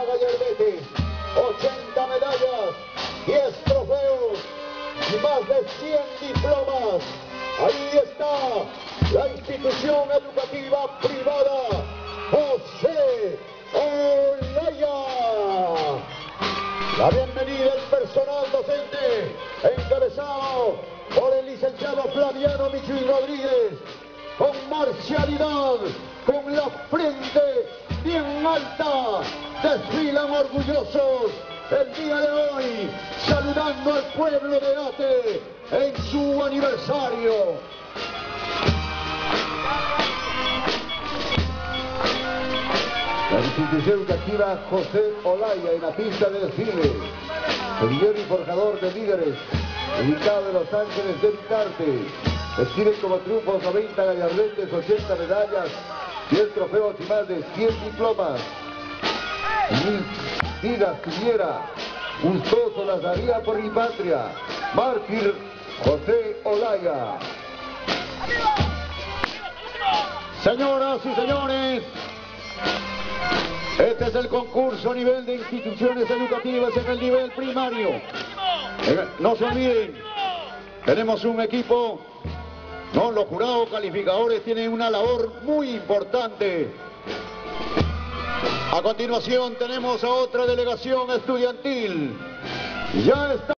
Saga Yerbeti, 80 medallas, 10 trofeos y más de 100 diplomas. Ahí está la institución educativa privada José Olaya. La bienvenida al personal docente, encabezado por el licenciado Flaviano Michuy Rodríguez, con marcialidad, con la frente bien alta, desfilan orgullosos el día de hoy, saludando al pueblo de Ate en su aniversario. La institución educativa José Olaya en la pista de desfile, semillero y forjador de líderes, ubicado en Los Ángeles de Vicarte. Desfilen como triunfos 90 gallardetes, 80 medallas, 10 trofeos y más de 100 diplomas. Mis vidas tuviera, gustoso las daría por mi patria. Mártir José Olaya. Señoras y señores, este es el concurso a nivel de instituciones educativas en el nivel primario. No se olviden, tenemos un equipo, no, los jurados calificadores tienen una labor muy importante. A continuación tenemos a otra delegación estudiantil. Ya está.